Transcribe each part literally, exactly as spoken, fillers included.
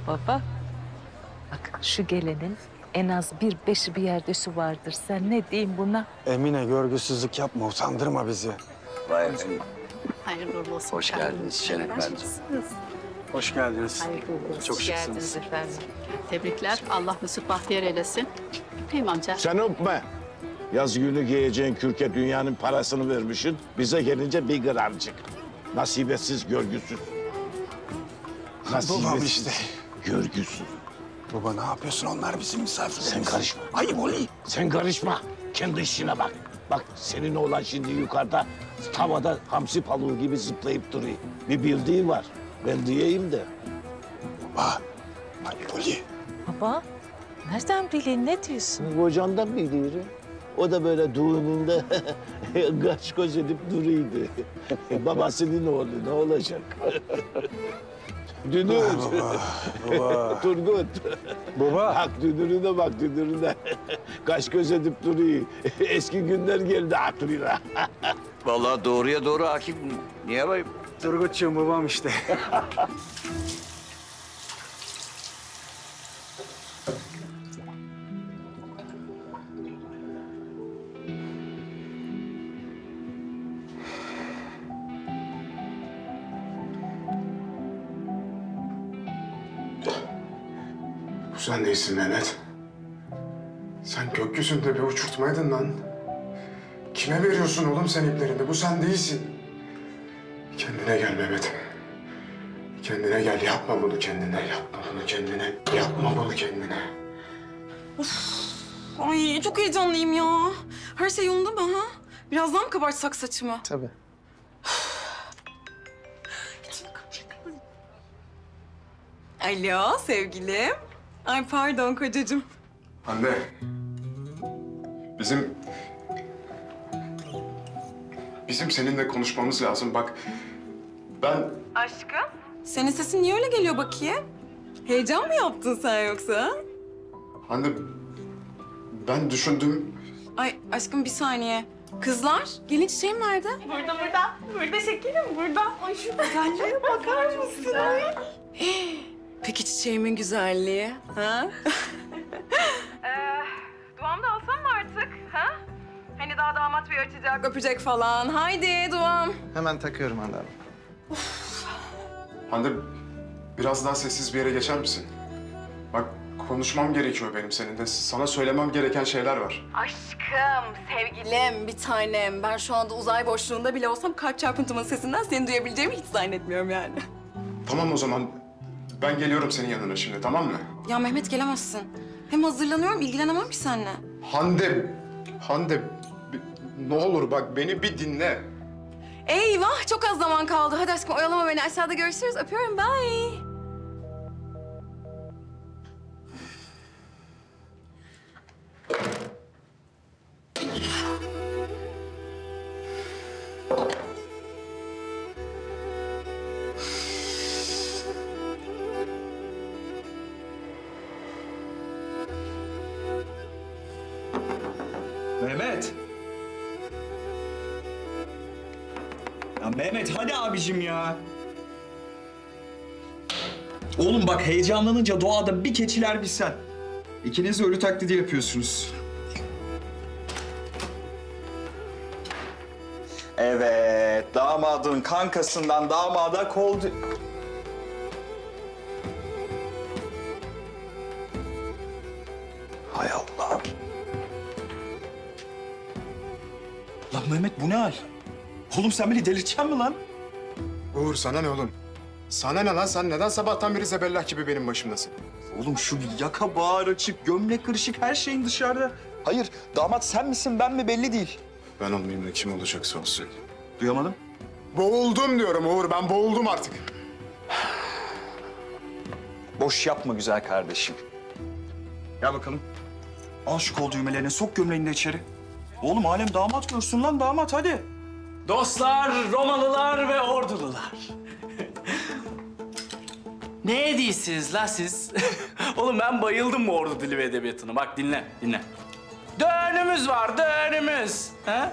Baba, bak şu gelenin en az bir beşi bir yerde su vardır. Sen ne diyeyim buna? Emine görgüsüzlük yapma, utandırma bizi. Vay efendim. Hayırlı uğurlu olsun. Hoş geldiniz Şeref Bey. Hoş geldiniz. Hayırlı uğurlu olsun. Çok Hoş şıksınız. geldiniz efendim. Tebrikler. Allah mesut bahtiyar eylesin. Öpeyim amca. Sen öpme. Yaz günü giyeceğin kürke dünyanın parasını vermişsin. Bize gelince bir gramcık. Nasibetsiz, görgüsüz. Babam işte. Görgüsüz. Baba ne yapıyorsun? Onlar bizim misafirlerimiz. Sen karışma. Ayıp oluyor. Sen karışma. Kendi işine bak. Bak senin oğlan şimdi yukarıda tavada hamsi paluğu gibi zıplayıp duruyor. Bir bildiği var. Ben diyeyim de. Baba, ayıp oluyor. Baba, nereden bileyim ne diyorsun? Kocandan biliyorum. O da böyle düğününde kaç göz edip duruyordu. Babasının oğlu ne olacak? Dünür. Baba, baba. Turgut. Baba. Bak dünürüne bak dünürüne. Kaş göz edip duruyor. Eski günler geldi aklına. Vallahi doğruya doğru hakim. Niye bayım? Turgut'cuğum babam işte. Bu sen değilsin Mehmet. Sen gökyüzünde bir uçurtmaydın lan. Kime veriyorsun oğlum sen iplerini? Bu sen değilsin. Kendine gel Mehmet. Kendine gel. Yapma bunu kendine. Yapma bunu kendine. Yapma bunu kendine. Ay çok heyecanlıyım ya. Her şey yolunda mı ha? Birazdan mı kabartsak saçımı? Tabii. Alo sevgilim. Ay pardon kocacığım. Hande. Bizim... Bizim seninle konuşmamız lazım. Bak ben... Aşkım? Senin sesin niye öyle geliyor bakayım? Heyecan mı yaptın sen yoksa? Hande... Ben düşündüm. Ay aşkım bir saniye. Kızlar, gelin çiçeğim nerede? Burada, burada. Burada şekerim, burada. Ay şu güzelliğe bakar mısın? Peki çiçeğimin güzelliği, ha? ee, duam da alsam mı artık, ha? Hani daha damat bey açacak, öpecek falan. Haydi duam. Hemen takıyorum Hande Hanım. Hande biraz daha sessiz bir yere geçer misin? Bak konuşmam gerekiyor benim seninle. Sana söylemem gereken şeyler var. Aşkım, sevgilim, bir tanem. Ben şu anda uzay boşluğunda bile olsam kalp çarpıntımın sesinden seni duyabileceğimi hiç zannetmiyorum yani. Tamam o zaman. Ben geliyorum senin yanına şimdi, tamam mı? Ya Mehmet gelemezsin. Hem hazırlanıyorum, ilgilenemem ki seninle. Hande, Hande bi- ne olur bak beni bir dinle. Eyvah, çok az zaman kaldı. Hadi aşkım oyalama beni. Aşağıda görüşürüz. Öpüyorum, bye. Mehmet. Ya Mehmet hadi abicim ya. Oğlum bak heyecanlanınca doğada bir keçiler bir sen. İkiniz de ölü taklidi yapıyorsunuz. Evet, damadın kankasından damada kol... Hay Allah. Lan Mehmet bu ne hal? Oğlum sen beni delirteceksin mi lan? Uğur sana ne oğlum? Sana ne lan? Sen neden sabahtan beri zebellah gibi benim başımdasın? Oğlum şu yaka bağır açık, gömlek kırışık her şeyin dışarıda. Hayır, damat sen misin ben mi belli değil. Ben olmayayım da kim olacaksa olsun. Duyamadım. Boğuldum diyorum Uğur. Ben boğuldum artık. Boş yapma güzel kardeşim. Gel bakalım. Al şu kol düğmelerini, sok gömleğini de içeri. Oğlum alem damat görsün lan damat hadi. Dostlar, Romalılar ve Ordulular. Ne diyorsunuz la siz? Oğlum ben bayıldım bu Ordu dili ve edebiyatına. Bak dinle, dinle. Düğünümüz var, düğünümüz. Ha?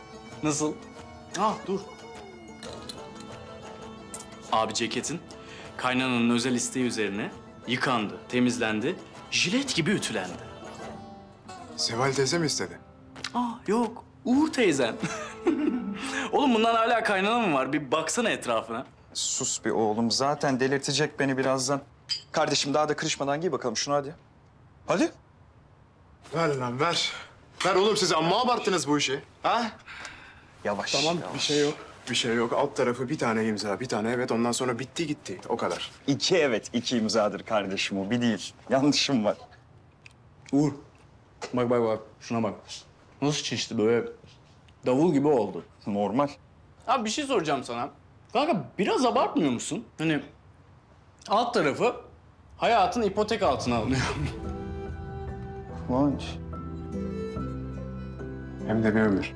Nasıl? Ah dur. Abi ceketin. kaynananın özel isteği üzerine yıkandı, temizlendi, jilet gibi ütülendi. Seval teyze mi istedi? Aa yok, Uğur teyzen. Oğlum bundan hala kaynana mı var? Bir baksana etrafına. Sus bir oğlum. Zaten delirtecek beni birazdan. Kardeşim daha da kırışmadan giy bakalım şunu hadi. Hadi. Ver lan ver. Ver oğlum siz amma abarttınız bu işi. Ha? Yavaş. Tamam yavaş. bir şey yok. Bir şey yok. Alt tarafı bir tane imza, bir tane evet. Ondan sonra bitti gitti. O kadar. İki evet, iki imzadır kardeşim o. Bir değil. Yanlışım var. Uğur, bak bak bak, şuna bak. Nasıl şişti böyle davul gibi oldu. Normal. Abi bir şey soracağım sana. Kanka biraz abartmıyor musun? Hani alt tarafı hayatın ipotek altına alınıyor. Kıvanç. Hem de bir ömür.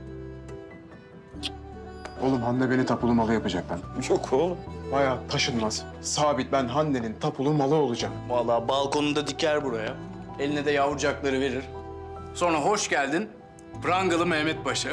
Oğlum Hande beni tapulu malı yapacak lan. Yok oğlum. Hayat taşınmaz. Sabit ben Hande'nin tapulu malı olacağım. Vallahi balkonunda diker buraya. Eline de yavrucakları verir. Sonra hoş geldin Prangalı Mehmet Paşa.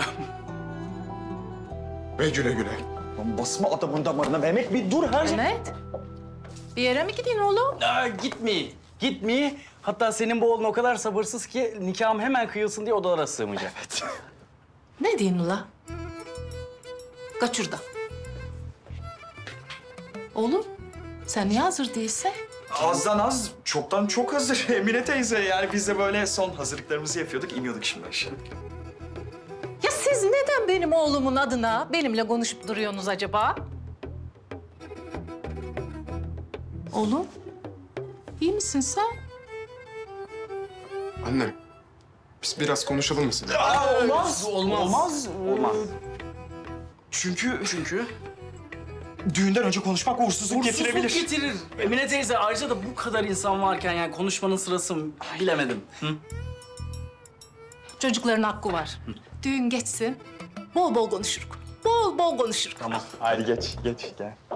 Ve güle güle. Lan basma adamın damarına Mehmet bir dur her şey. Mehmet, bir yere mi gidin oğlum? Aa, gitmeyi, gitmeyi. Hatta senin bu oğlun o kadar sabırsız ki nikahım hemen kıyılsın diye odalara sığmayacak. Evet. Ne diyorsun ula? Kaç şuradan. Oğlum, sen niye hazır değilsin? Azdan az, çoktan çok hazır. Emine teyze yani biz de böyle son hazırlıklarımızı yapıyorduk, iniyorduk şimdi aşağı. Ya siz neden benim oğlumun adına benimle konuşup duruyorsunuz acaba? Oğlum, iyi misin sen? Annem. Biz biraz konuşalım mı seninle? Olmaz, olmaz. Olmaz. Olmaz. Çünkü... Çünkü Düğünden önce konuşmak uğursuzluk, getirebilir. uğursuzluk getirir. Emine teyze ayrıca da bu kadar insan varken yani konuşmanın sırası mı bilemedim. Hı? Çocukların hakkı var. Düğün geçsin, bol bol konuşuruk. Bol bol konuşuruk. Tamam. Hadi geç, geç gel.